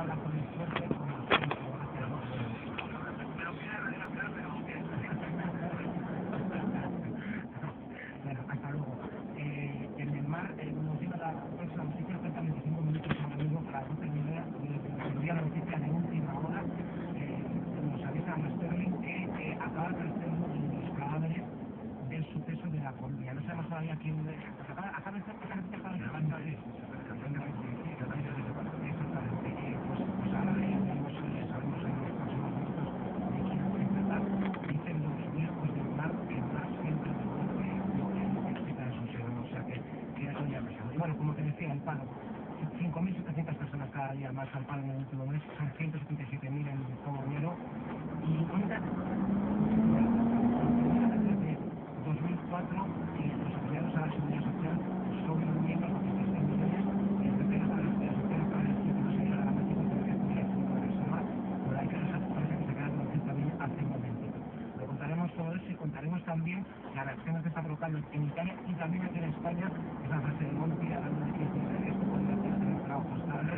ojalá con suerte, como siempre, gracias. Bueno, hasta luego. En el mar nos llega la próxima noticia, faltan 25 minutos ahora mismo para las 12 del día, nos envía la noticia de última hora. Nos avisa a Sterling que acaba de aparecer uno de los cadáveres del suceso de la Colombia. No sabemos todavía quién. Acaba de ser exactamente. Pues ahora sabemos en los próximos minutos de quién se trata. Dicen los viejos del mar que el mar siempre necesita de su seno, o sea que eso ya pasado. Y bueno, como te decía, el paro. 5.700 personas cada día más al paro en el último mes, son 177.000 en todo enero. Y cuenta desde 2004 los afiliados a la seguridad social son menos de 16 millones, el PP para la seguridad social para el título sería la gran noticia que podría ser una persona, pero hay que parece que se queda con 80.000 hace un momentito. Lo contaremos todo eso y contaremos también las reacciones que está provocando en Italia y también aquí en España, esa frase de Monti hablando de que esto podría tener trabajo estable.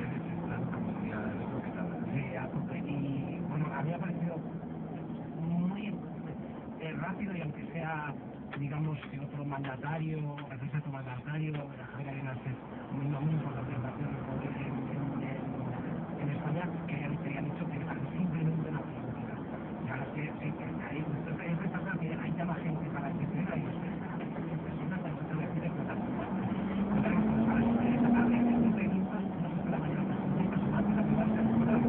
A tope. Y bueno, a mí me ha parecido muy rápido, y aunque sea, digamos, que otro mandatario, referencia a otro mandatario, Javier Arenas es muy importante el partido del poder en España, que hayan dicho que simplemente la política. Y ahora es que es destacar que hay ya más gente para que se vea y personas para que se vea que contaremos con eso esta tarde, en 20 minutos, no sé si la mañana de los comunistas, o antes de acabarse el programa,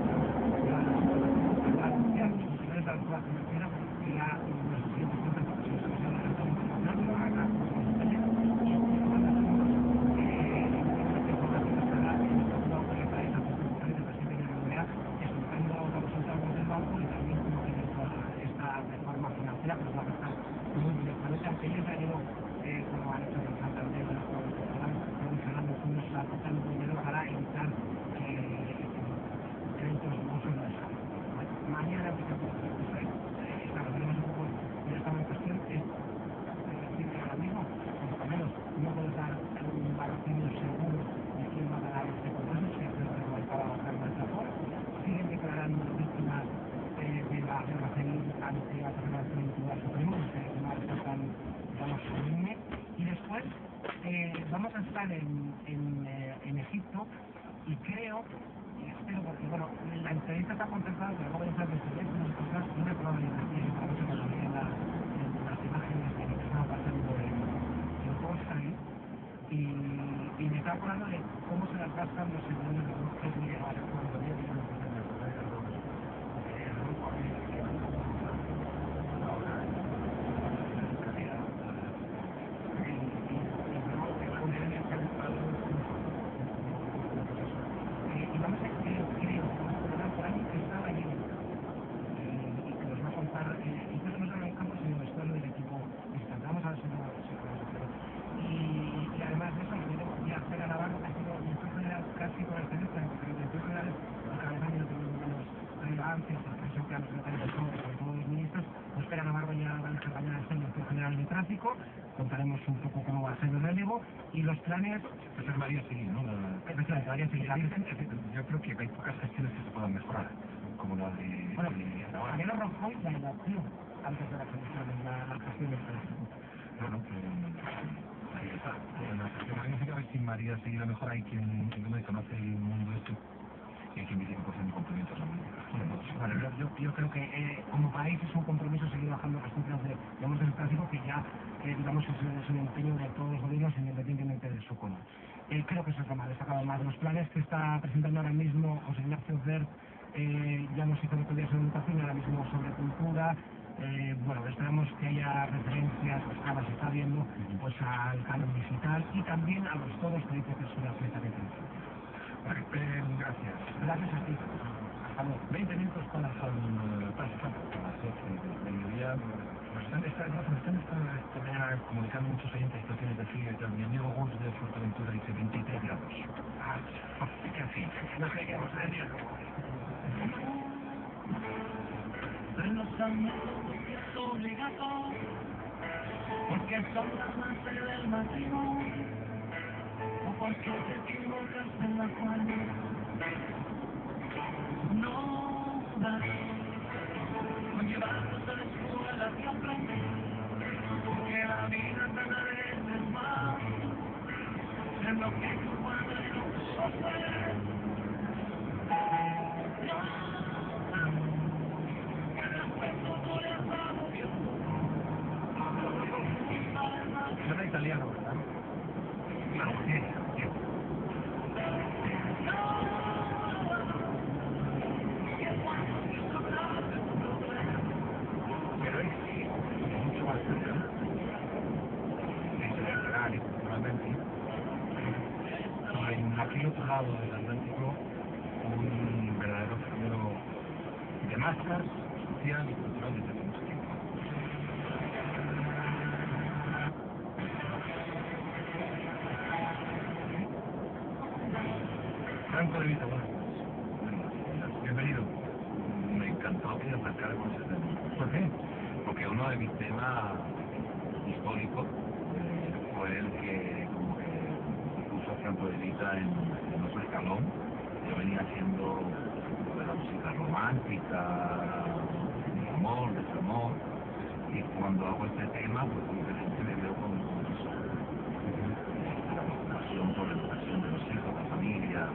para anunciar los funcionarios de la Junta Financiera que ya los siguientes cuentas para que se les haya adelantado internacional, que lo hará acá con España, y esta información estará en el segundo de la esa constitucional del presidente de la BBVA, explicando los resultados del banco y también cómo tiene toda esta reforma financiera que nos va a afectar muy directamente, aunque ellos ya llevo, como han hecho en Santander, están provisionando fondos a total dinero para evitar eventos dudosos de esa. Mañana, claro, veremos un poco ya estamos en cuestión, es decir que ahora mismo, por lo menos, no puedo dar un valoración seguro de quién va a ganar este congreso, si es el que va a bajar más a favor. Siguen declarando víctimas de la guerra civil ante la Federación del Tribunal Supremo, ese tribunal está tan, digamos, solemne. Y después vamos a estar en Egipto, y creo, y espero, porque bueno, la entrevista está contemplada, pero luego ya sabes que teléfonos y cosas, y una probabilidad tiene para mucho cuando vean las imágenes de lo que estaba pasando en Holstein, y me está acordando de cómo se las gastan los segundos relojes medievales, cuando todavía tenían que hacer las cosas de los y vamos a creo por ahí que estaba allí y que nos va a contar, incluso no solo en el campo, sino después del equipo visitante. Vamos a ver si podemos hacerlo. Y además de eso, yo viajar a Navarra, ha sido director general casi por excelencia, porque el director general es el cada vez año tiene menos relevancia, porque es el que los secretarios de Estado, sobre todo los ministros. Nos espera Navarro ya va a dejar mañana el director general de tráfico, contaremos un poco cómo va a ser el relevo y los planes. Pues es María Seguí, ¿no? Efectivamente, María Seguí. Yo creo que hay pocas gestiones que se puedan mejorar, como la de... Bueno, Mariano Rajoy la elección antes de las elecciones, la gestión del tráfico. Bueno, ahí está. La gestión magnífica, a ver si María Seguí la mejora, hay quien no conoce el mundo este, y hay quien dice que puede ser un cumplimiento a la política. Bueno, yo creo que como país es un compromiso seguir bajando las cifras del tráfico, que ya, digamos, es un empeño de todos los gobiernos independientemente de su color. Creo que eso es lo más destacado. Más los planes que está presentando ahora mismo José Ignacio Wert, ya nos hizo el otro día sobre educación, ahora mismo sobre cultura. Bueno, esperamos que haya referencias, pues cada se está viendo, pues al canon digital y también a los toros, que dice que es una fiesta que tiene. Gracias. Gracias a ti. Hasta luego. 20 minutos para pasando a las 12 del mediodía. Nos están esta mañana comunicando muchos oyentes situaciones de frío y tal. Mi amigo Gus de Fuerteventura dice 23 grados. En fin, no sé qué vamos a decir. De los amigos es obligatorio, porque son las bases del matrimonio, o porque te equivocas en la cual no da con llevarnos a la escuela siempre, porque la vida cada vez es más en lo que tu padre no pudo hacer. Suena italiano, ¿verdad? Claro, sí. Pero es mucho más serio. Es real, naturalmente. Y en aquel otro lado del Atlántico, un verdadero fenómeno de masas, social y cultural desde hace mucho tiempo. Franco de Vita, buenas noches. Bienvenido. Me encantó que arrancáramos ese tema. ¿Por qué? Porque uno de mis temas históricos fue el que como que puso a Franco de Vita en otro escalón. Yo venía haciendo de la música romántica, de amor, desamor, y cuando hago este tema, pues simplemente me veo con eso. La preocupación por la educación de los hijos, la familia.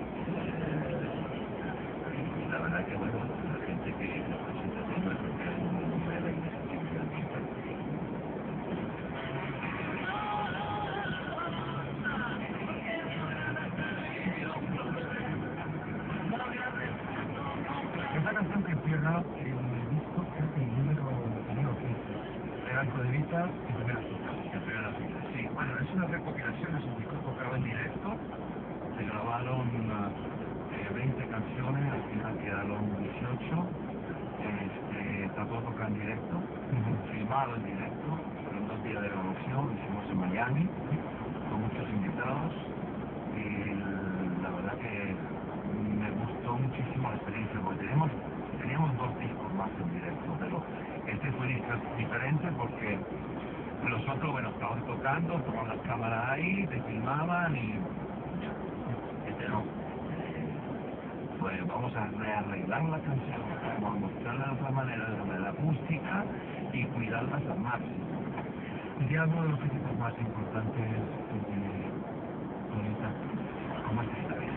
Y la verdad que bueno, la gente que escucha este tema creo que hay un nivel de sensibilidad muy fuerte. Esta canción que cierra el disco es el número 15. Franco de Vita y Primera Cita. En primera fila. Sí, bueno, es una recopilación, es un disco tocado en directo. Se grabaron 20 canciones, al final quedaron 18. Está todo tocado en directo, filmado en directo, fueron 2 días de grabación, lo hicimos en Miami, con muchos invitados, y la verdad que me gustó muchísimo la experiencia, porque teníamos 2 discos más en directo, pero este fue diferente porque los otros, bueno, estaban tocando, tomaban las cámaras ahí, te filmaban y este no. Pues vamos a rearreglar la canción, vamos a mostrarla de otra manera, de manera acústica y cuidarlas al máximo. ¿Y alguno de los éxitos más importantes de Bonita? ¿Cómo es esta vez?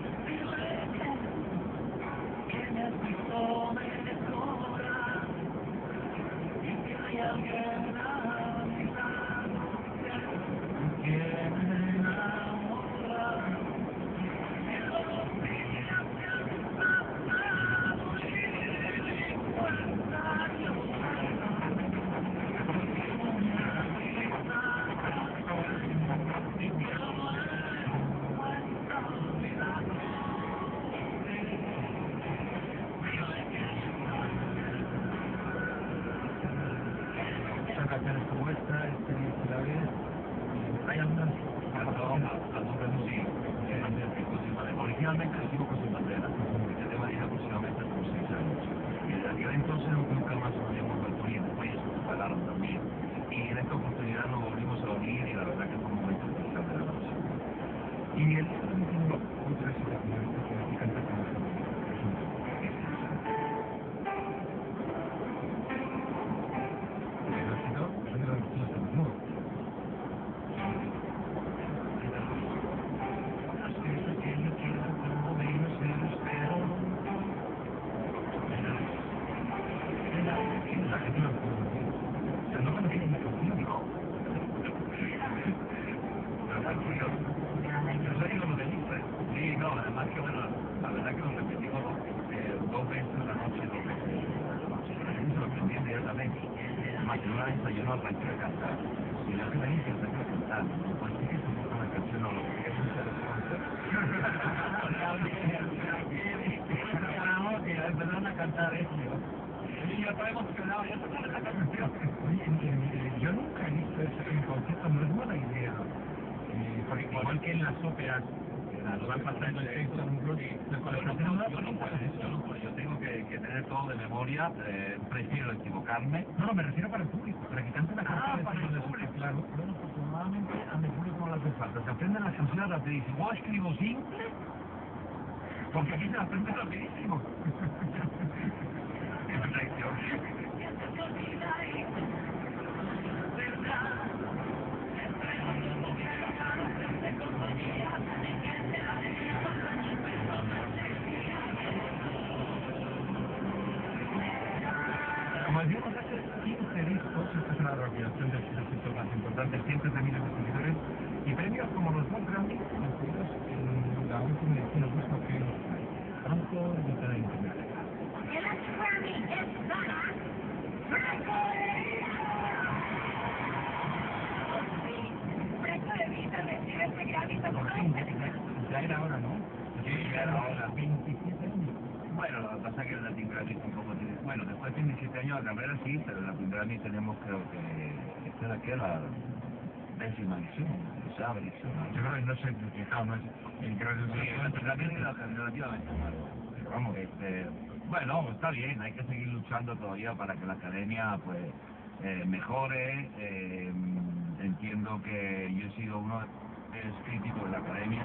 Que me has visto mejorar y que hay alguien a mi lado que me enamora. Son canciones como esta, la vez. Hay algunas Originalmente lo hicimos con Sin Bandera. Este tema tiene aproximadamente como 6 años. Y desde aquel entonces nunca más nos habíamos vuelto a unir. Después ellos se separaron también. Y en esta oportunidad nos volvimos a unir y la verdad que fue un momento especial de la relación. y el disco también tiene otra cita que canta con nosotros. Pero si no, no estamos mudos. La gente no lo puede decir. O sea, no conocía la canción. Pero fue curioso. Yo sé que lo repetimos. Sí, no, además que bueno, la verdad que lo repetimos 2 veces a la noche, 2 veces a la noche. La gente se lo aprendía inmediatamente. Más de una vez yo no arranqué a cantar. Y yo que me dije, arranqué a cantar. Pues sí que se puso una canción, no, lo que quería hacer era cantar. Que empezaron a cantar eso. Y yo estaba emocionado, ya tocaba esa canción. Oye, yo nunca he visto eso en concierto, no es mala idea. Porque igual que en las óperas, lo van pasando el texto en un blog y Yo no puedo, yo tengo que tener todo de memoria, prefiero equivocarme. No, me refiero para el público, para que canten las canciones. Para el público. Claro. Bueno, afortunadamente a mi público no le hace falta. Se aprenden las canciones, te dicen, ¿vos escribo simple? Porque aquí se aprende rapidísimo. Perfecto. Como decimos, hace 15 discos, esta es una recopilación de sus éxitos más importantes, cientos de miles de seguidores y premios como los dos Grammy, incluidos en la última edición del disco que nos trae. Pronto editada en internet. Por fin, ya era hora, ¿no? Sí, ya era hora. 27 años. Bueno, lo que pasa es que el Latin Grammy tampoco tiene... Bueno, después de 17 años la carrera sí, pero el Latin Grammy tenemos creo que... Esta de aquí es la 10ª edición, ¿sabes? Yo creo que no sé, claro, no es... Sí, el Latin Grammy es relativamente nuevo. Vamos, bueno, está bien, hay que seguir luchando todavía para que la academia, pues, mejore. Entiendo que yo he sido uno de los críticos de la academia.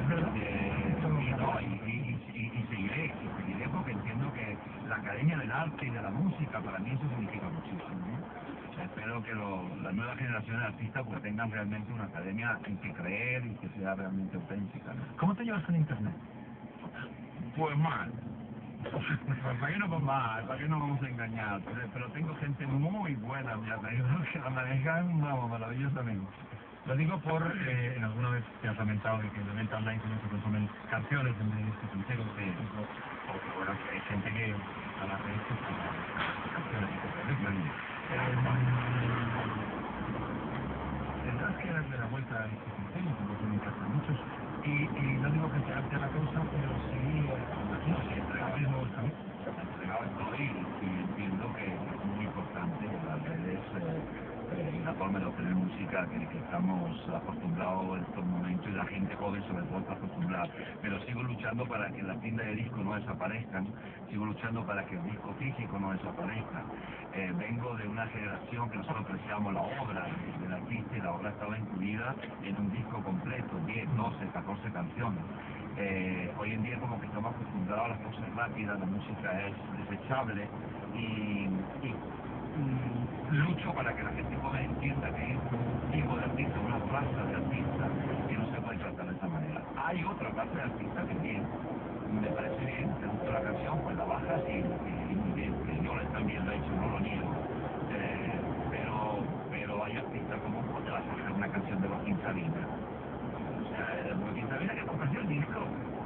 Y seguiré porque entiendo que la academia del arte y de la música para mí eso significa muchísimo, ¿no? Espero que las nuevas generaciones de artistas pues tengan realmente una academia en que creer y que sea realmente auténtica, ¿no? ¿Cómo te llevas con internet? Pues mal. ¿Para qué no pues mal? ¿Para qué no vamos a engañar? Pero tengo gente muy buena a mi alrededor que la manejan, vamos, maravillosamente. Lo digo por, alguna vez te has lamentado de que en la venta online solo se consumen canciones en vez de discos enteros, por ejemplo, porque bueno, hay gente que a la vez escucha canciones y cosas así. Tendrás que darle la vuelta a este criterio, porque se me encantan muchos, y no digo que sea arte la cosa, pero sí, imagino que entregado es nuevo también. Entregado estoy y entiendo que es muy importante las redes y la forma de obtener música que estamos acostumbrados en estos momentos y la gente joven sobre todo está acostumbrada. Pero sigo luchando para que las tiendas de discos no desaparezcan, sigo luchando para que el disco físico no desaparezca. Vengo de una generación que nosotros apreciábamos la obra del artista y la obra estaba incluida en un disco completo, 10, 12, 14 canciones. Hoy en día como que estamos acostumbrados a las cosas rápidas, la música es desechable y lucho para que la gente joven entienda que es un tipo de artista, una raza de artista que no se puede tratar de esa manera. Hay otra clase de artista que bien, me parece bien, te gusta la canción, pues la bajas y muy bien, que yo también lo he hecho, no lo niego. Pero hay artistas como te vas a bajar una canción de Joaquín Sabina. O sea, Joaquín Sabina que compartió el disco.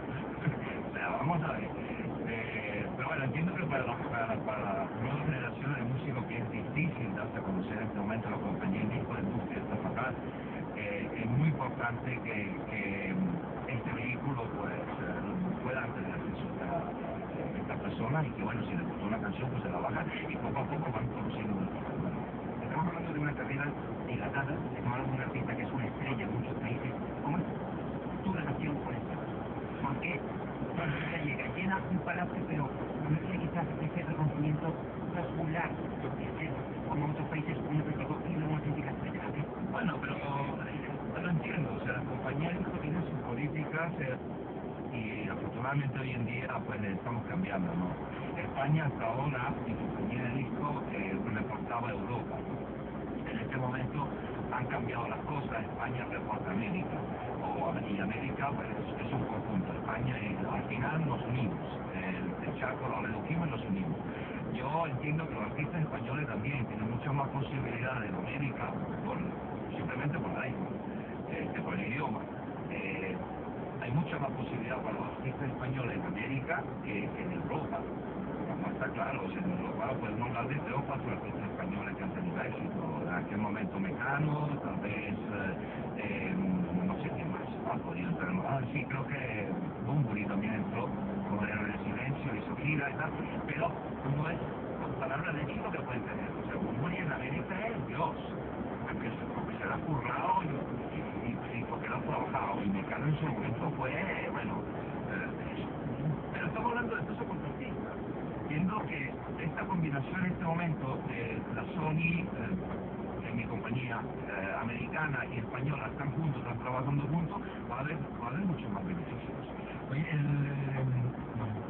O sea, vamos a ver. Pero bueno, entiendo que para las nuevas generaciones de músicos que es difícil darse a conocer en este momento la compañía de disco de industria está fatal, es muy importante que este vehículo pues pueda tener acceso a estas personas y que bueno, si les gustó una canción pues se la bajan y poco a poco van conociendo el disco. Estamos hablando de una carrera dilatada, estamos hablando de un artista que es una estrella en muchos países. ¿Cómo es tu relación con esto? ¿Por qué cuando ella llega llena un palacio pero no tiene quizás ese reconocimiento popular como en otros países un crítico y una auténtica estrella? Bueno, pero lo entiendo, o sea, la compañía de disco tiene sus políticas y afortunadamente hoy en día pues estamos cambiando, ¿no? España hasta ahora, mi compañía de disco reportaba a Europa. En este momento han cambiado las cosas, España reporta a América, y América pues, es un conjunto, España al final nos unimos, el charco lo redujimos y nos unimos. Yo entiendo que los artistas españoles también tienen muchas más posibilidades en América, simplemente por la lengua, que por el idioma. Hay mucha más posibilidad para los artistas españoles en América que en Europa. No está claro, o sea, en Europa podemos hablar de 3 o 4 artistas españoles que han tenido éxito. En aquel momento Mecano, tal vez, no sé quién más ha podido entrar. Sí, creo que Bunbury también entró con el Héroe del Silencio, hizo gira y tal, pero no es con palabras de éxito que pueden tener. O sea, Bunbury en América es Dios, porque se la ha currado y porque lo ha trabajado. Y Mecano en su momento fue, bueno, pero estamos hablando de peso contratista. Viendo que esta combinación en este momento de la Sony, de mi compañía americana y española están juntos, están trabajando juntos, va a haber mucho más beneficios. Oye,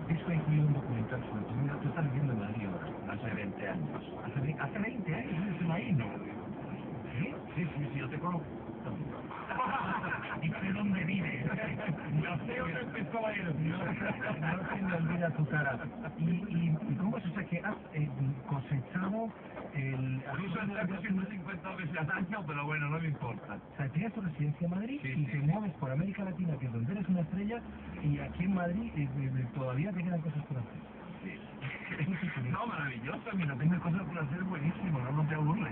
Eso incluye un documental sobre tu vida. Tú estás viviendo en Madrid ahora. Hace 20 años. Hace 20 años vives en Madrid, ¿no? ¿Sí? Sí, yo te conozco. ¿Y de dónde vives? No sé dónde empezó a ir. No se me olvida tu cara. ¿Y cómo es? O sea, que has cosechado el... Incluso el 150 veces al año, pero bueno, no me importa. O sea, tienes tu residencia en Madrid Sí, y te mueves por América Latina, que es donde eres una estrella, y aquí en Madrid todavía te quedan cosas por hacer. Sí. No, maravilloso, mira, tengo cosas por hacer buenísimo, no te aburres.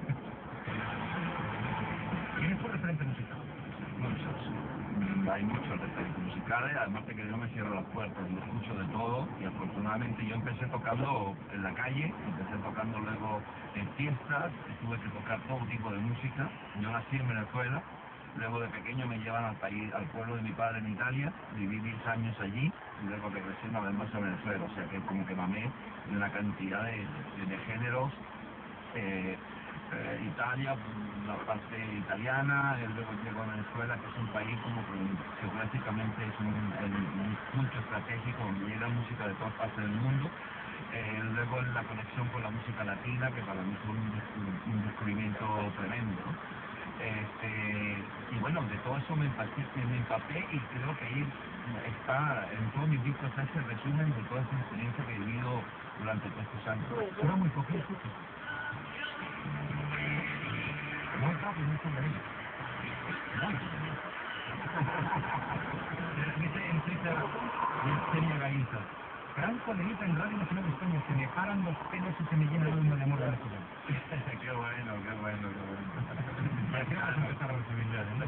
¿Quién es tu referente musical? Muchos. Hay muchos referentes musicales, además de que yo me cierro las puertas, yo escucho de todo y afortunadamente yo empecé tocando en la calle, empecé tocando luego en fiestas, tuve que tocar todo tipo de música. Yo nací en Venezuela, luego de pequeño me llevan al pueblo de mi padre en Italia, viví 10 años allí y luego regresé una vez más a Venezuela, o sea que como que mamé de una cantidad de géneros. Italia, la parte italiana, luego llego a Venezuela, que es un país como que prácticamente es un punto estratégico donde llega música de todas partes del mundo. Luego la conexión con la música latina, que para mí fue un descubrimiento tremendo. Y bueno, de todo eso me empapé y creo que ahí está, en todos mis discos está ese resumen de toda esa experiencia que he vivido durante todos estos años. Pero muy poquito. Muy rápido, muy conveniente. Muy conveniente. En Twitter, Yesenia Gaita. Gran coleguita en Radio Nacional de España. Se me paran los pelos y se me llena el alma de amor a la ciudad. Qué bueno. Ya que vamos a empezar a recibir ya, ¿no?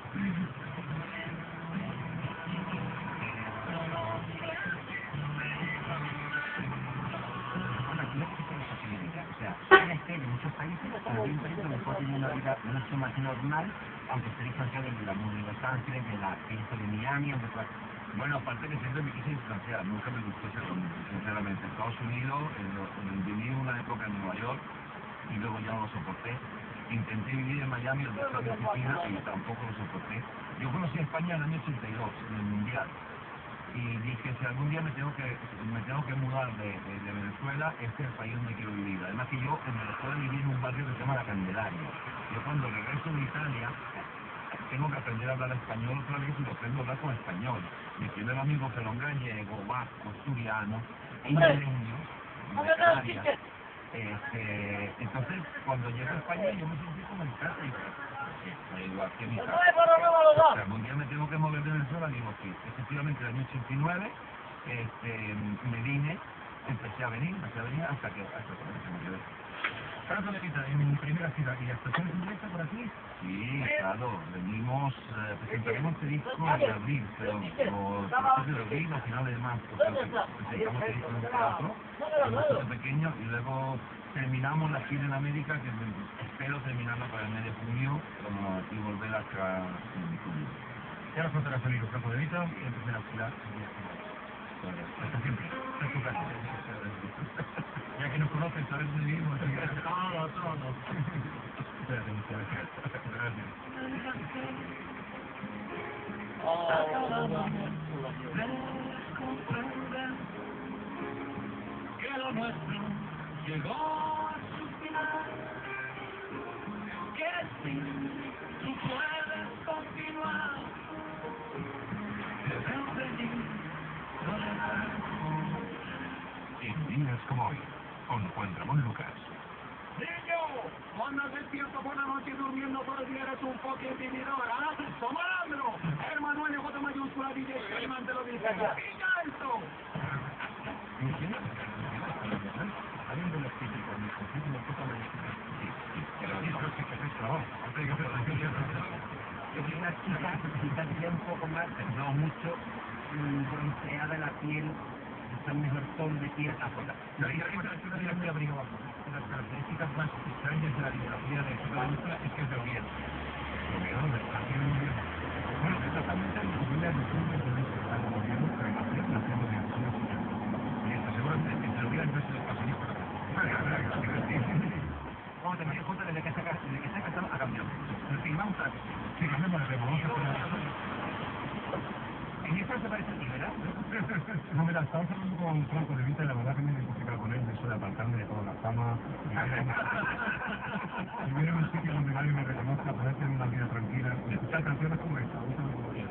O sea, en muchos países, pero hay un país donde puede tener una vida mucho más normal, aunque esté distanciado de la New Los Ángeles, de la fiesta de Miami, de cual... Bueno, aparte que siempre me quise distanciar, nunca me gustó ser hombre, sinceramente. Estados Unidos, viví una época en Nueva York y luego ya no lo soporté. Intenté vivir en Miami, donde está mi oficina, y tampoco lo soporté. Yo conocí a España en el año 82, en el Mundial. Y dije, si algún día me tengo que mudar de Venezuela, este es el país donde quiero vivir. Además que yo en Venezuela viví en un barrio que se llama La Candelaria. Yo cuando regreso de Italia, tengo que aprender a hablar español otra vez y lo aprendo a hablar con español. Mi primer amigo que era un gallego, vasco, asturiano, isleño, de Canarias. Entonces, cuando llegué a España, yo me sentí como en casa y igual que mi casa. O sea, algún día me tengo que mover de Venezuela, digo sí. Efectivamente, en el año 89 me vine, empecé a venir hasta que me quedé. Gran coleguita, en primera ciudad. ¿Y actuaciones en directo por aquí? Sí, claro, venimos, presentaremos este disco en abril, pero principios de abril, a finales de marzo, presentamos este disco en el teatro, bastante pequeño, y luego terminamos la gira en América, que espero terminarla para el mes de junio, y volver acá en julio. Ya nos contarás el libro, Campo de Vita, y en primera ciudad. Hasta siempre. En tu casa. Ya que nos conocen, sabes dónde vivimos. Todo. Espérate, muchas gracias. Comprender que lo nuestro llegó a su final, que sí, tú puedes continuar, que veo feliz, soledad. En días como hoy, con Juan Ramón Lucas. Niño, cuando andas despierto por la noche y durmiendo por el día eres un fucking vividor, ¿ah? ¡So malandro! Hermano, en J mayúscula, DJ Sherman te lo dice. ¡Pilla esto! Alguien de los críticos, mi conflicto me puta mayúscula. Sí, pero dijo que es trabajo. Aparte de que hacer la historia, Es una chica ya un poco más, no mucho, bronceada la piel, está un mejor tono de piel afuera. Esta es muy abrigada. Las características más extrañas de la tipografía de esta mayúscula es que es de Oviedo. Oviedo, donde está aquí en Oviedo. Bueno, es totalmente imposible de decir que no está en Oviedo, pero nació en Oviedo. Y está seguramente entre Oviedo y Preso de Pasillo. Vamos a tener en cuenta desde que se ha casado ha cambiado. En fin, vamos a... Sí, cambiamos de tema, vamos a hacer... En esta se parece a ti, ¿verdad? No, mira, estamos hablando con Franco de Vita y la verdad que me he identificado con él, de eso de apartarme de toda la fama. Vivir en un sitio donde nadie me reconozca, poder tener una vida tranquila y escuchar canciones como esta, última como quiera.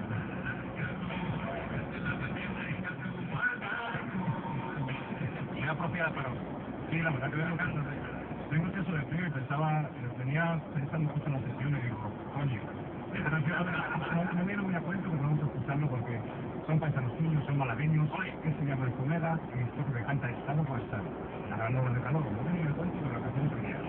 Muy apropiada, pero sí, la verdad que tengo exceso de frío y venía pensando justo en la sesión y digo, coño, esta canción no viene muy a cuento, pero vamos a escucharlo porque son paisanos suyos, son malagueños, que se llama Enfermera, y esto que me canta Estado por Estado. Ahora no de calor, no viene a cuento, pero la canción es genial.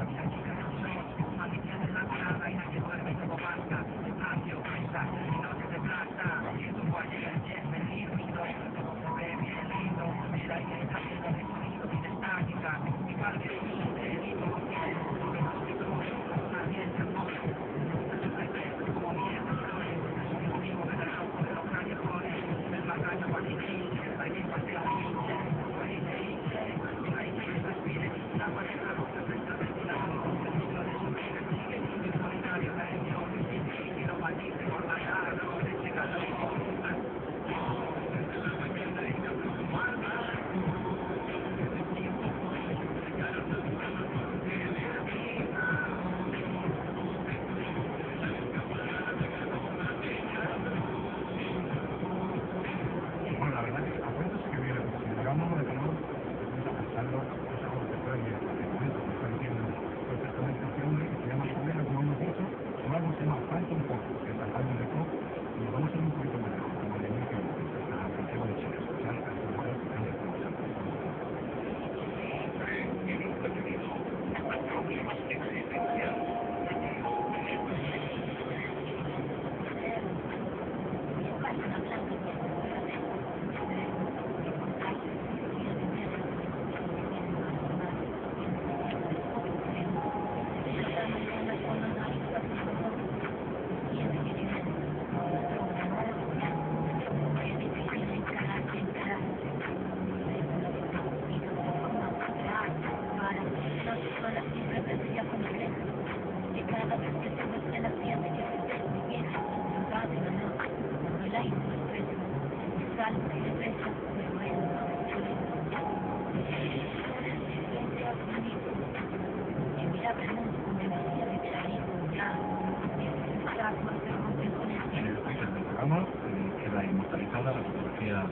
Queda inmortalizada la fotografía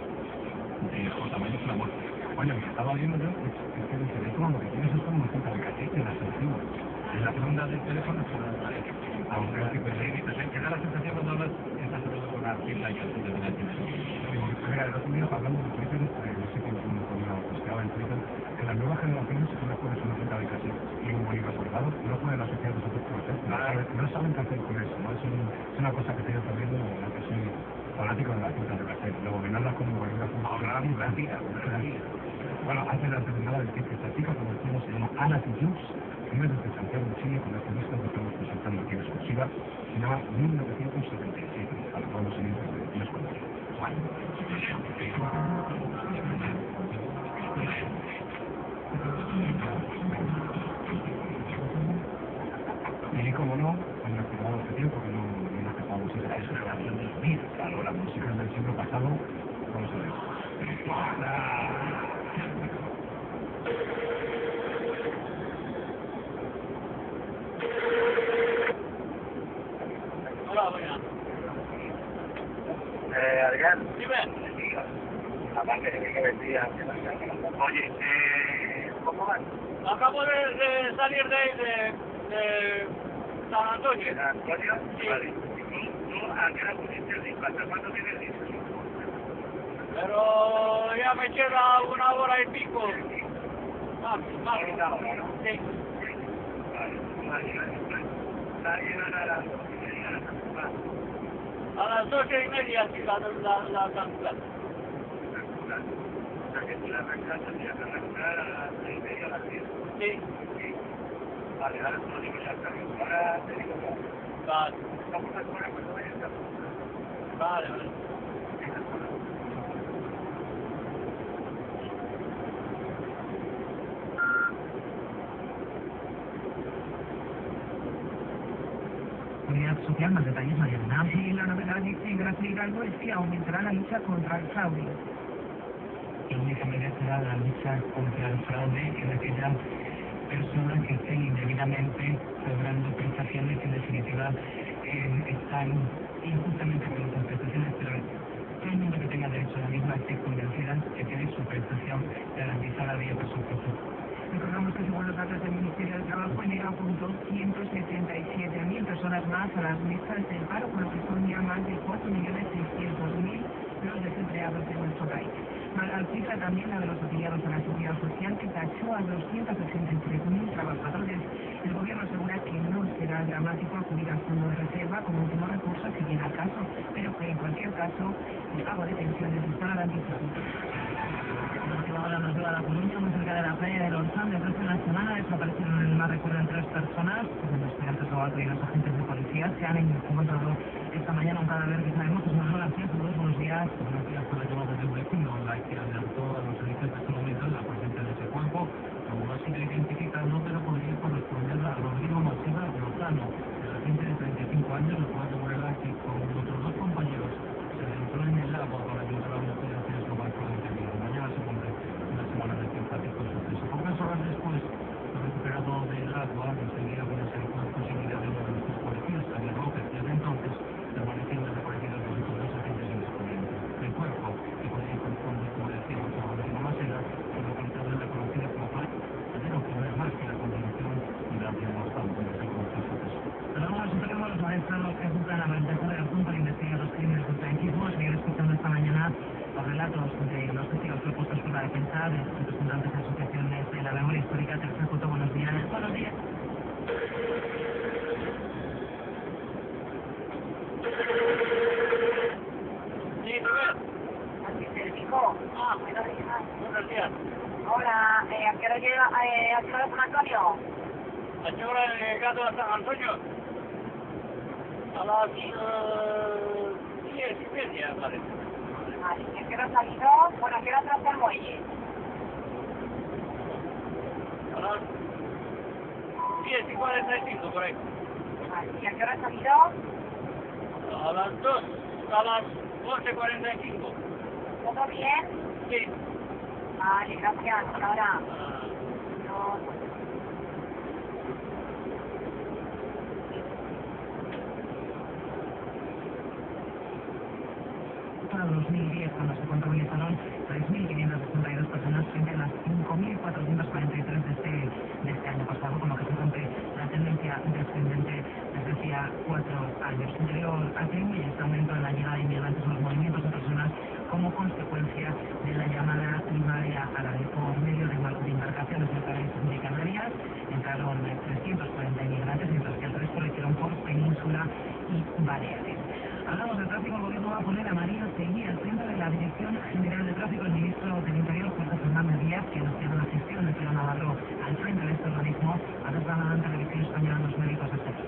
de J. Mayos la muerte. Bueno, que estaba viendo yo, es que el teléfono lo que tienes es como una cinta de cassette en la selección. En la segunda del teléfono se da la aunque así pues que da la sensación cuando hablas estás hablando con la cinta y cassette de la televisión. Mira, el otro día hablando de Twitter, no sé quién posteaba en Twitter, que las nuevas generaciones si no pones una cinta de cassette y un bolígrafo colgado, no pueden asociar los otros procesos, no saben qué hacer con eso, ¿no? Es una cosa que se ha ido perdiendo en la que soy fanático de las cintas de cassette, luego venarlas con un bolígrafo. Ahora muy rápida. Bueno, antes de la terminada decir que esta chica, como decimos, se llama Ana Tijoux, y es desde Santiago de Chile, con este disco que estamos presentando aquí en exclusiva, se llama 1977, para todos los siguientes de los conocidos. Y como no, han activado este tiempo que no ha acabado esa generación de 2000, claro, la música del siglo pasado, vamos a ver. Hola, buenas. Adrián, Dime. aparte de que vendría, oye, ¿cómo vas? Acabo de salir de San Antonio. ¿Antonio? Sí. Vale. ¿Tú a qué hora pusiste el disco? ¿Hasta cuándo tienes el disco? Pero ya me queda 1 hora y pico. Más. Una hora, ¿no? Sí. Vale. Está llegando a las 2:30. A las 12:30 sí, la calcular. O sea que tú la arrancaste y ya te arrancar a las 6:30 a las 10. Sí. Vale, ahora te lo digo exactamente. Ahora te digo ya. Vale. Vamos a fuera cuando vayas a Vale. Unidad social, más detalles, María Luna. Y la novedad dice Rafael Galgo es que aumentará la lucha contra el fraude. La única medida será la lucha contra el fraude en aquellas personas que estén indebidamente cobrando prestaciones que en definitiva están injustamente con las prestaciones, pero todo el mundo que tenga derecho a la misma esté convencida que tiene su prestación garantizada vía presupuesto. Recordamos que según los datos del Ministerio del Trabajo, enero apuntó 177.000 personas más a las listas del paro, con lo que son ya más de 4.600.000 los desempleados de nuestro país. Mala cifra también la de los afiliados a la Seguridad Social, que tachó a 283.000 trabajadores. El gobierno asegura que no será dramático acudir al fondo de reserva como último recurso si llega al caso, pero que en cualquier caso el pago de pensiones está garantizado. Ahora nos lleva a La Coruña, muy cerca de la playa de Lorzán. Desde hace una semana desaparecieron en el mar, recuerdan 3 personas. Los estudiantes de y los agentes de policía se han encontrado esta mañana un cadáver que sabemos que es una García. Saludos, buenos días. Buenos días, por la llamada de un vecino, la que alertó a los servicios de este momento en la presencia de ese cuerpo. Como no ha sido identificado, pero podría corresponder a Rodrigo Masiva Lozano, el agente de 35 años, el cual asegura que con otros 2 compañeros se adentró en el agua para ayudar a una mujer hacia su barco de interior. Mañana se cumple una semana de simpático suceso. Pocas horas después, lo recuperado del agua, enseguida con esa posibilidad de uno de nuestros policías, Javier López, desde entonces permanecían desaparecidos los otros 2 agentes independientes. El cuerpo, que podría corresponder, como decíamos, a Rodrigo Maceda, fue localizado en la conocida como Parque, que no es más que la continuación y la demostración de ese suceso. Hablamos al Supremo, los magistrados que juzgan la presentación del asunto de investigar los crímenes contra el franquismo. Seguir escuchando esta mañana los relatos de los testigos propuestos por la defensa, de los representantes de asociaciones de la memoria histórica. Tercer Foto, buenos días. Buenos días. Sí, Rubén. Aquí te digo. Ah, Buenos días. buenos días. Hola, ¿a qué hora llega a Ciudad de San Antonio? ¿A qué hora llegado a San Antonio? A las 10:30, parece. Vale, ¿y a qué hora ha salido? Bueno, ¿a qué hora atrás del muelle? A las 10:45, por ahí. Vale, ¿y a qué hora ha salido? A las 2, a las 11:45. ¿Todo bien? Sí. Vale, gracias. Hasta ahora. Ah, No. Para 2010, cuando se contabilizaron 3.562 personas frente a las 5.443 de este año pasado, con lo que se rompe la tendencia descendente desde hacía 4 años. Debido a que hubo este aumento en la llegada de inmigrantes, los movimientos de personas como consecuencia de la llamada primavera árabe. Por medio de embarcaciones locales de Canarias entraron 340 inmigrantes, mientras que el resto lo hicieron por Península y Baleares. Hablamos del tráfico. El gobierno va a poner a María Seguí al frente de la Dirección General de Tráfico. El ministro del Interior, José Fernández Díaz, que nos tiene una gestión de Ciudad Navarro al frente de este organismo, ha trasladado en Televisión Española a los médicos hasta aquí.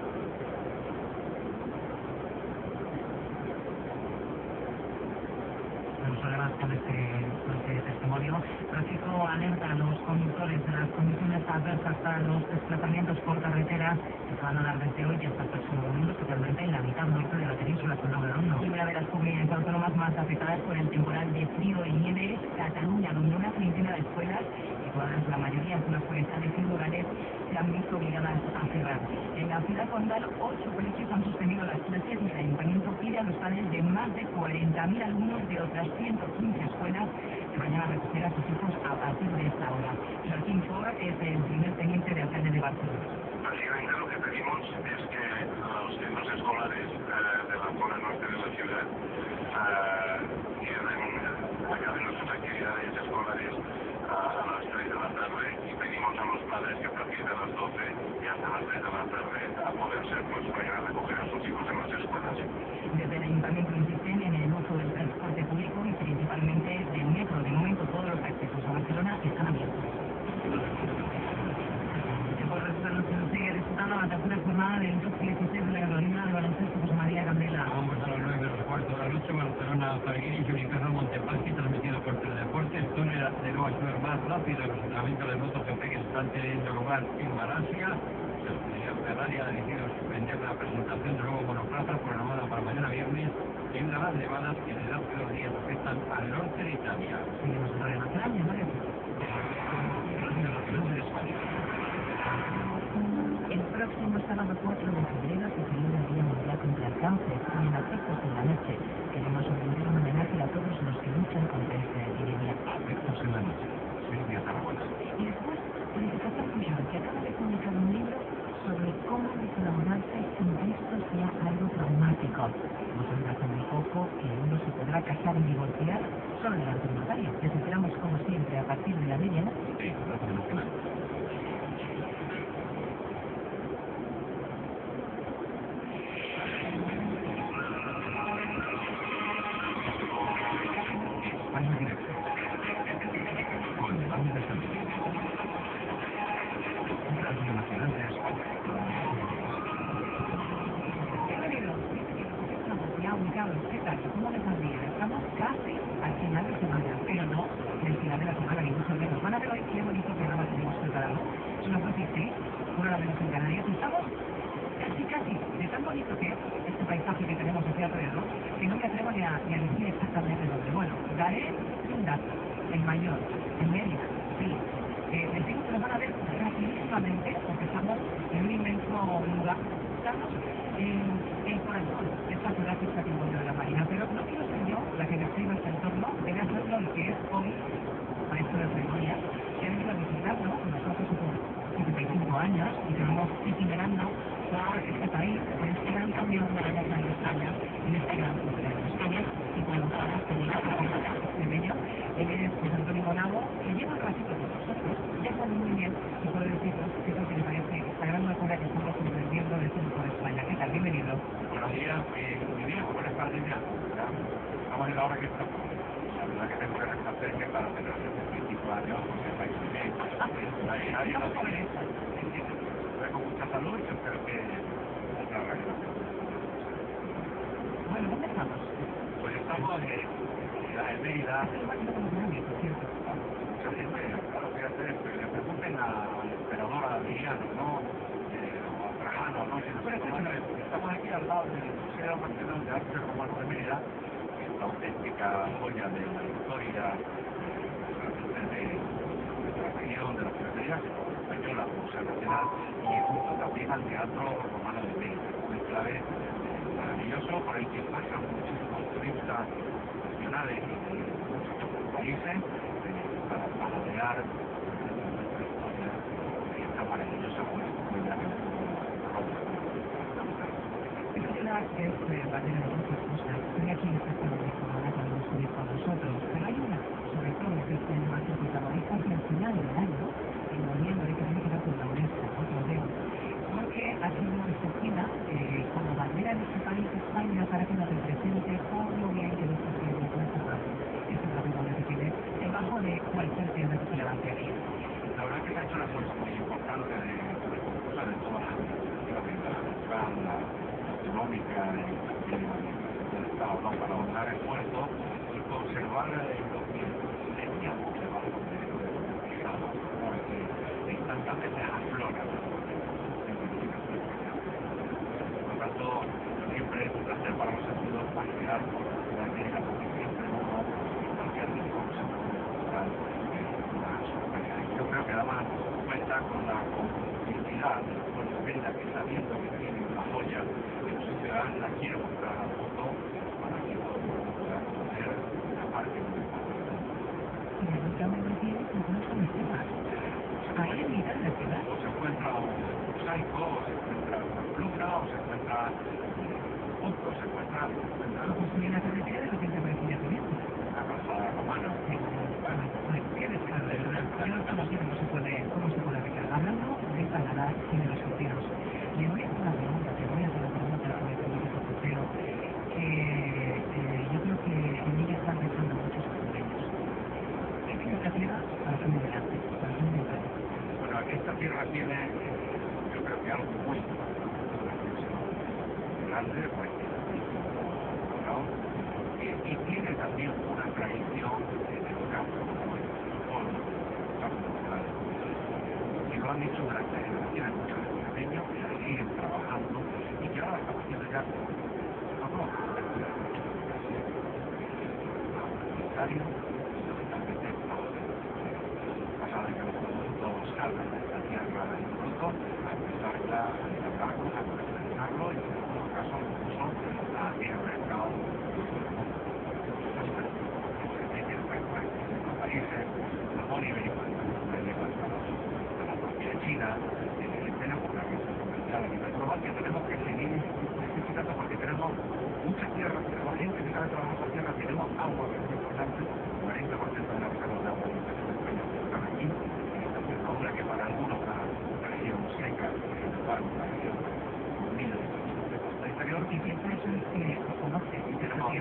Además, con este testimonio, Tráfico alerta a los conductores de las condiciones adversas para los desplazamientos por carretera que se van a dar desde hoy hasta el próximo domingo, especialmente en la mitad norte de la península sonora. Y una de las comunidades autónomas más afectadas por el temporal de frío y nieve es Cataluña, donde una treintena de escuelas, situadas la mayoría en zonas forestales y rurales, se han visto obligadas a cerrar. En la ciudad condal, 8 colegios han suspendido las clases y el ayuntamiento pide a los padres de más de 40.000 alumnos de otras 115 escuelas que vayan a recoger a sus hijos a partir de esta hora. Joaquín Ford es el primer teniente de alcalde de Barcelona. Básicamente lo que pedimos es que los centros escolares de la zona norte de la ciudad acaben sus actividades escolares a las 3 de la tarde y pedimos a los padres que a partir de las 12 y hasta las 3 de la tarde a poder ser pues vayan a recoger a sus hijos en las escuelas. Desde el ayuntamiento insisten en el uso del transporte público y principalmente del metro. De momento todos los accesos a Barcelona están abiertos. Se sigue disputando la tercera jornada del top 16 de la Euroliga de baloncesto. José María Candela. Vamos a las 9:15 de la noche, Barcelona, Zalgiris y Unicaja Montepaschi, transmitido por Teledeporte. El túnel de nuevo a más rápido. Los entrenamientos del MotoGP que están teniendo lugar en Malasia. El Ferrari ha decidido suspender la presentación de nuevo monoplaza programada para mañana viernes en las nevadas que de las teorías afectan al norte de Italia. Seguimos en Radio Nacional, y en Radio Nacional de España. El próximo sábado 4 de febrero se celebra el Día Mundial contra el Cáncer y en las fiestas de la noche queremos ofrecer un homenaje a todos los que luchan contra esta epidemia. Afectos en la noche. Silvia Tarragona. Y después, Felicitación Pujol, que acaba de publicar un libro sobre cómo desenamorarse sin que esto sea algo traumático. Nos han hace muy poco que uno se podrá casar y divorciar solo delante del notario. Les esperamos como siempre a partir de la medianoche. Sí, Radio Nacional. España Directo. Con Manuel de Santos. Radio Nacional de España. Bienvenidos. Estamos ya ubicados. ¿Qué tal? ¿Cómo les vendría? Estamos casi al final de semana, pero no del final de la semana, ni mucho menos. Van a ver hoy qué bonito programa tenemos preparado. Son las 12:06, una hora menos en Canarias. Estamos casi, de tan bonito que es este paisaje que tenemos aquí alrededor, que no me atrevo ni a decir exactamente dónde. Bueno, daré un dato, el mayor, en media, sí. Les digo que lo van a ver rapidísimamente, porque estamos en un inmenso lugar. Estamos en Corazón, esta ciudad que está aquí en medio de la marina, pero no quiero ser yo la que describa este entorno, debe hacerlo el que es hoy maestro de ceremonia, que ha venido a visitarnos, nosotros por 75 años, y que vamos itinerando por este país, en este gran cambio de la guerra en España, en este gran cumpleaños. Él es, y cuando estamos teniendo de medio, él es José Antonio Monago, que lleva un ratito con nosotros, ya sabe muy bien, y puedo deciros qué es lo que le parece esta gran locura que estamos emprendiendo desde el sur de España. ¿Qué tal? Bienvenido. Buenos días, muy bien, buenas tardes ya. Estamos en la hora que estamos. La verdad que tengo que reconocerme para tener 75 años, porque el país vive. Ahí lo tiene. Con mucha salud, yo creo que es la realidad. Bueno, ¿dónde estamos? Pues estamos en la de Mérida. Por cierto. Mucha gente, claro, fíjate, le pregunten al emperador Adriano, ¿no? O a Trajano, ¿no? Estamos aquí al lado del Museo Nacional de Arte Romano de Mérida, que es la auténtica joya de la historia de la región, de la ciudadanía española, Museo Nacional, y junto también al Teatro Romano de Mérida, un enclave maravilloso por el que pasan muchísimos turistas nacionales y de muchos países para paladear nuestra historia y esta maravillosa comunidad que Es bandera de muchas cosas. Estoy aquí en esta zona de Corona cuando estoy con nosotros, pero hay una, sobre todo, que es el más protagonista hacia el final del año, en noviembre, que tiene que ver con la UNESCO, otro tema, porque ha sido escogida como bandera de este país, España, para que nos represente por lo bien que lo está haciendo con esta mano. Este patrimonio que tiene debajo de cualquier tienda que se levante aquí. la verdad que se ha hecho una esfuerzo muy importante de todas las iniciativas de la económica y del Estado, ¿no? Para ahorrar esfuerzos y conservar lo que teníamos debajo de fijado, porque tantas veces aflora. Por lo tanto, siempre es un placer para nosotros pasear por la ciudad de Mérida, porque siempre uno cualquier cosa cultural una sorpresa. Yo creo que además cuenta con la complicidad de la Fuerza Mérida, que sabiendo que tiene una joya de su ciudad, la quiere mostrar a foto para que todo el mundo pueda conocer una parte muy importante. Y el cambio que tiene es una camiseta. Ahí en mitad de la ciudad. O se encuentra un mosaico, o se encuentra una pluma, o se encuentra un punto, se encuentra Construir la carretera de lo que te parecía teniendo. una calzada romana. Qué descarga, de verdad. Yo no sé cómo se puede arreglar. Hablando de paladar y de los sentidos, le voy a hacer una pregunta, te voy a hacer una pregunta sobre el político portero, que yo creo que en ella están pensando muchos hondureños. Esta tierra para hacer adelante, para hacer un detalle. Bueno, esta tierra tiene, yo creo que algo muy grande, pues, ¿no? Y tiene también una tradición en el campo, como en todos los campos rurales. Y lo han hecho durante generaciones, muchos extremeños que siguen trabajando y que ahora estamos haciendo ya con nosotros. sanitario, fundamentalmente pasado de que los productos salgan de esta tierra incluso, a empezar ya a elaborarlos, a comercializarlo y en algunos casos incluso a ir al mercado países, Japón y México, a la propia China, tenemos una riqueza comercial a nivel global que tenemos que seguir necesitando porque tenemos mucha tierra, tenemos gente que sabe trabajar con tierra, tenemos agua, que es importante, el 40% de las reservas de agua de España están aquí, en esta tierra que para algunos una región seca, sin embargo, una región con miles de kilómetros de costa exterior, y piensa eso es que conoce y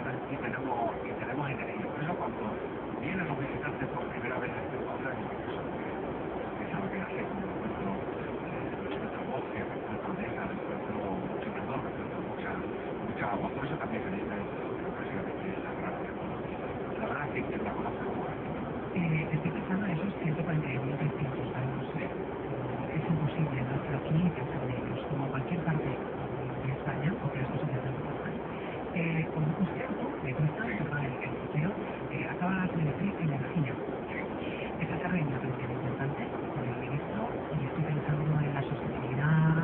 tenemos energía. Por eso cuando vienen los visitantes por primera vez a este lugar, pensaba que hace como nuestro bosque, nuestra mesa, nuestro mucho calor, mucha agua. Por eso también se dice precisamente esa gracia. La verdad es que la conoce muy bien. Estoy pensando en esos 142.300 años. Es imposible no estar aquí y pensar en ellos, como cualquier parte de España, porque las cosas se hacen muy mal. Como usted, me cuesta, perdón, el crucero, acaba de decir energía. Esta tarde hay una reunión importante con el ministro y estoy pensando en la sostenibilidad,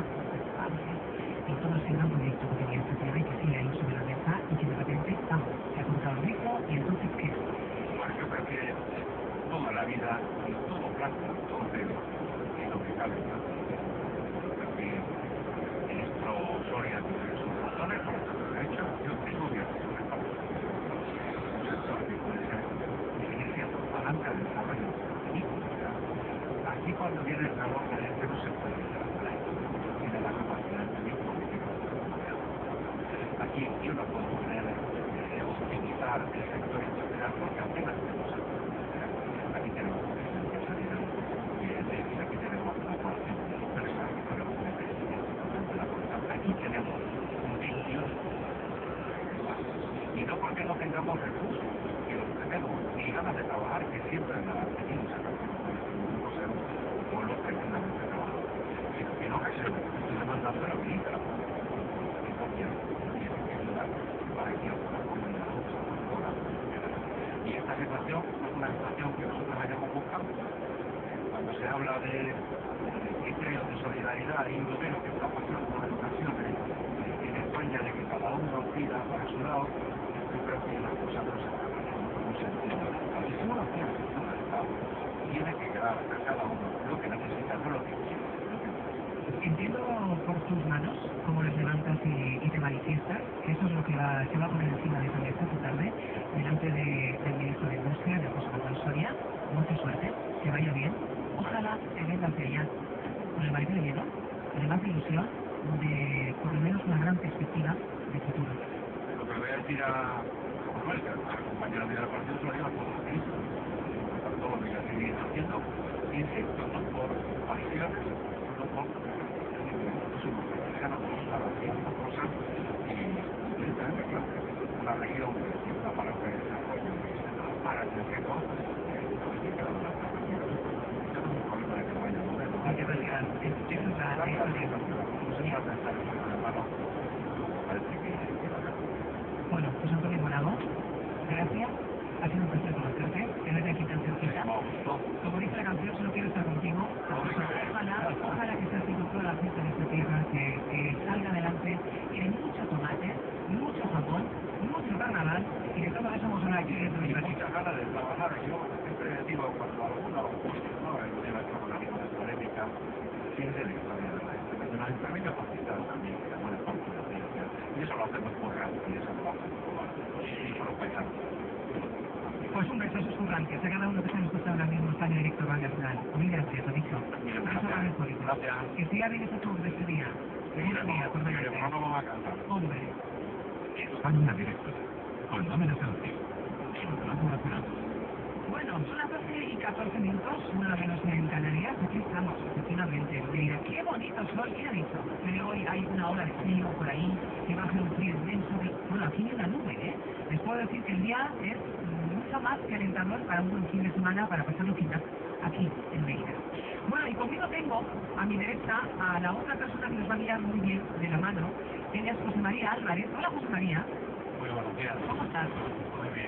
y todo ese gran proyecto que tenía esta tierra y que sigue ahí sobre la mesa y que de repente, vamos, se ha cortado el grifo y entonces ¿qué? Bueno, yo creo que toda la vida y todo plástico, todo pelo, es lo que cabe. Creo que el ministro Soria tiene sus razones, por ejemplo, derecha, yo tengo mi opinión en parte. Un sector que puede ser seguir siendo palanca del desarrollo sostenible. Aquí cuando viene el calor de gente no se puede trabajar, tiene la capacidad de vivir político. Aquí yo no puedo poner optimizar el sector industrial porque apenas tenemos sector industrial. Aquí tenemos presencia empresarial, aquí tenemos una población dispersa, aquí tenemos un crecimiento de la población, aquí tenemos vicios y no porque no tengamos recursos, que los tenemos, ni ganas de trabajar, que siempre la tenemos acá. No ser un pueblo tremendamente trabajador, sino que no reserve, estoy demandando la vida. Y esta situación no es una situación que nosotros hayamos buscado. Cuando se habla de criterios de solidaridad y lo que está pasando en ocasiones en España de que cada uno tira para su lado, yo creo que las cosas no se están haciendo con un sentido. Si uno tiene sentido del Estado, tiene que dar a cada uno lo que necesita, no lo que quiere. Entiendo por tus manos cómo les levantas y te manifiestas, que eso es lo que se va a poner encima de esa mesa esta tarde, delante del ministro de Industria, de José Manuel Soria. Mucha suerte, que vaya bien. Ojalá te venga hacia allá con el barco de hielo, además de ilusión, de por lo menos una gran perspectiva de futuro. Lo que le voy a decir a Manuel, que a compañero de la Partido Social, a todos los ministros, por todo lo que ya seguir haciendo, insisto, no por pasiones, no por cosas y una región que está para el desarrollo para el desarrollo yo no tengo problema de que no haya modelo bueno, pues Antonio Monago, gracias, ha sido un placer conocerte, tenerte aquí tan cerquita. Como dice la canción, solo quiero estar contigo. Ojalá que sea así con toda la gente de esta tierra, que salga adelante, y de mucho tomate, mucho Japón, mucho carnaval, y de todo eso vamos a hablar aquí dentro de y muchas ganas de trabajar. Yo siempre digo, cuando algunos, no, en la economía de polémica, siempre la historia de la entrevista facilitada también, que es buena parte de la ciencia, y eso lo hacemos por rango, y eso lo hacemos por los paisanos. Pues un beso, eso es un ranking. A cada uno que se ha escuchado ahora mismo está en directo Radio Nacional. Mil gracias, lo dicho. Gracias. Que siga bien ese tour de este día. Feliz día, por delante. No nos vamos a cansar. Hombre. España Directo, con Nómena Sánchez, en Radio Nacional. Bueno, son las 12:14, una menos en Canarias. Aquí estamos, efectivamente. Me dirá, qué bonito sol, ¿qué ha dicho? Pero hoy hay una ola de frío por ahí, que va a ser un frío inmenso. Bueno, aquí hay una nube, ¿eh? Les puedo decir que el día es mucho más que alentador para un buen fin de semana, para pasarlo quizás aquí en Mérida. Bueno, y conmigo tengo a mi derecha a la otra persona que nos va a guiar muy bien de la mano. Ella es José María Álvarez. Hola, José María. Muy buenos días. ¿Cómo estás? Muy bien.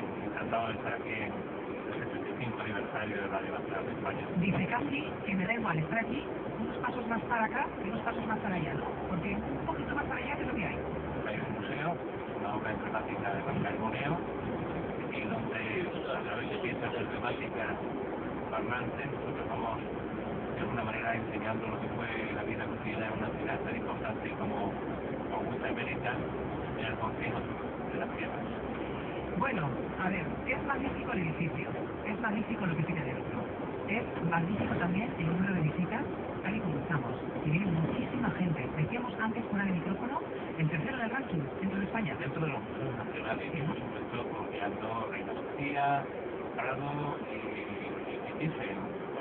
encantado de estar aquí en el 75 aniversario de Radio Nacional de España. Dice casi que me da igual estar aquí unos pasos más para acá y unos pasos más para allá, ¿no? Porque un poquito más para allá, ¿qué es lo que hay? Hay un museo, una obra emblemática de Rafael Moneo, y donde a través de piezas emblemáticas parlantes nosotros vamos de alguna manera enseñando lo que fue la vida cotidiana de una ciudad tan importante como Augusta Emerita en el confín de las tierras. Bueno, a ver, es magnífico el edificio, es magnífico lo que tiene dentro, es magnífico también el número de visitas, tal y como estamos, que viene muchísima gente. Decíamos antes fuera del micrófono, el tercero del ranking dentro de España. Dentro de los museos nacionales, y por supuesto copiando Reina Sofía, Prado y Thyssen,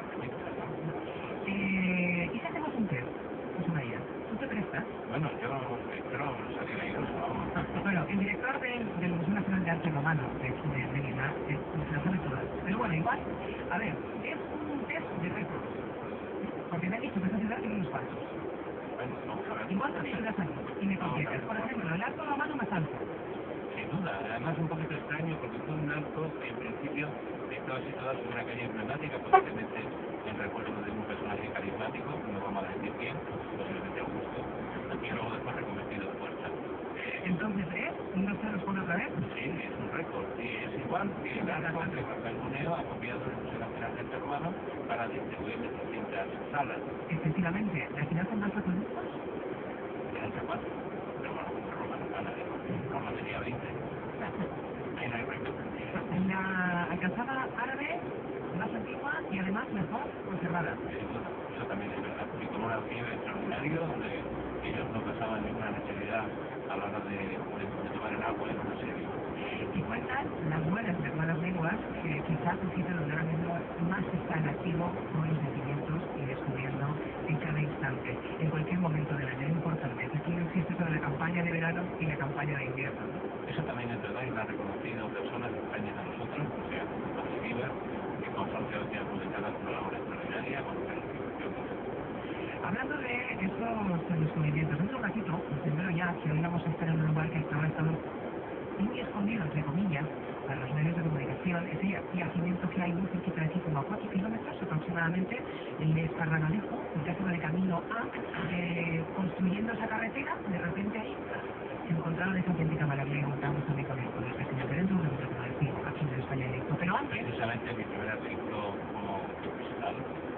¿Y si hacemos un test, José María? ¿Tú te prestas? Bueno, yo espero salir airoso, vamos. Bueno, el director del Museo Nacional de Arte Romano de Lima se lo sabe todas. Pero bueno, igual, a ver, es un test de récords. Porque me han dicho que esta ciudad tiene unos pasos. Bueno, vamos a ver. Igual tú me ayudas a mí y me contestas. Por ejemplo, el arco romano más alto. Sin duda, además un poquito extraño porque fue un arco que en principio estaba situado en una calle emblemática, posiblemente en recuerdo de un personaje carismático, no vamos a decir quién, posiblemente Augusto, y luego después reconvertido en puerta. Entonces, ¿no se nos pone otra vez? Sí, es un récord, y es igual que el arco que Rafael Moneo ha copiado del Museo Nacional de Arte Romano para distribuir en distintas salas. Efectivamente, ¿la ciudad con más acueductos? En este cual, pero bueno, Roma no gana, Roma tenía 20. Ahí no hay récord. La alcanzada árabe más antigua y además mejor conservada. Eso también es verdad. Y con un aljibe extraordinario donde ellos no pasaban ninguna necesidad a la hora de tomar el agua en una serie. Y cuentan las malas lenguas que quizás el sitio donde ahora mismo más está en activo con los yacimientos y descubriendo en cada instante, en cualquier momento del año. Es importante. Aquí no existe solo la campaña de verano y la campaña de invierno. Eso también es verdad y lo han reconocido personas extrañas a nosotros, o sea, los River, que Consorcio de Ciudad Publicada con una labor extraordinaria, con certificación. Hablando de estos descubrimientos, dentro de un ratito, primero ya que hoy vamos a estar en un lugar que hasta ahora ha estado muy escondido, entre comillas, para los medios de comunicación, ese yacimiento que hay muy cerquita de aquí, como a 4 kilómetros aproximadamente, el de Esparragalejo, el caso de camino A, construyendo esa carretera, de repente ahí se encontraron esa auténtica maravilla y montamos también con el pequeño, pero dentro de un ratito, como decía, aquí en España Directo. Pero antes, Precisamente mi primer artículo como profesional,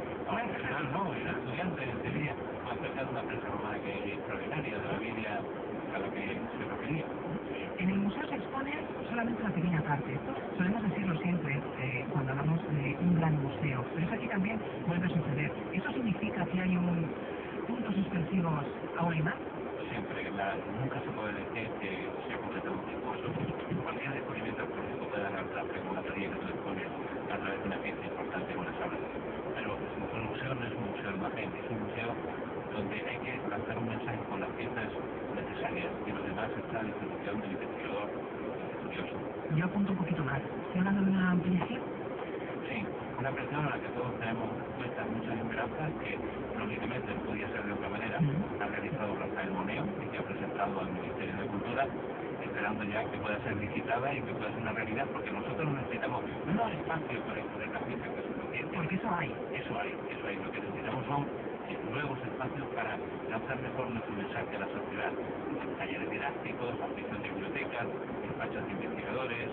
no, era estudiante en Sevilla, acerca de una prensa romana que es extraordinaria, de la Biblia a la que se refería. en el museo se expone solamente una pequeña parte. Solemos decirlo siempre cuando hablamos de un gran museo, pero eso aquí también vuelve a suceder. ¿Eso significa que hay un puntos suspensivos ahora y más? Siempre, nunca se puede decir que sea completamente impuesto. Cualquier descubrimiento arqueológico puede adaptarse con la teoría que tú expones a través de una pieza importante en una sala. Pero el museo no es un museo de imagen, es un museo donde hay que lanzar un mensaje con las piezas necesarias y lo demás está a disposición del investigador estudioso. Yo apunto un poquito más. ¿Estoy hablando de una ampliación? Sí, una presión a la que todos tenemos puestas muchas esperanzas que lógicamente no podía ser de otra manera. Ha realizado Rafael Moneo y que ha presentado al Ministerio de Cultura, esperando ya que pueda ser visitada y que pueda ser una realidad, porque nosotros necesitamos no espacio para exponer las piezas que son suficientes. Porque eso hay. Eso hay. Lo que necesitamos son nuevos espacios para lanzar mejor nuestro mensaje a la sociedad. Talleres didácticos, ampliación de bibliotecas, despachos de investigadores.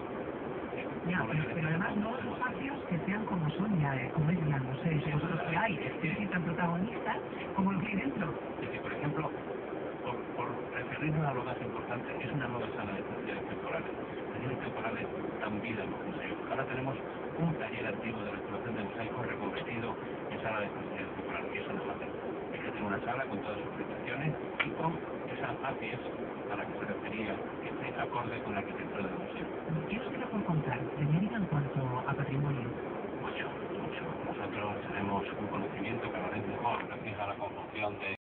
Ya, pero además no espacios que sean como son ya, como es ya el museo, que vosotros que hay, que tan protagonistas como lo que hay dentro. Es que, por ejemplo, por referirnos a lo más importante, es una nueva sala de exposiciones temporales. Las exposiciones temporales dan vida en los museos. Ahora tenemos un taller antiguo de restauración de mosaicos reconvertido en sala de exposiciones temporales, y eso no va a hacer. Hay que tener una sala con todas sus prestaciones y con esas APIs a la que se refería, que esté acorde con la arquitectura del museo. ¿Qué os queda por contar de Mérida en cuanto a patrimonio? Mucho. Nosotros tenemos un conocimiento cada vez mejor gracias a la conjunción de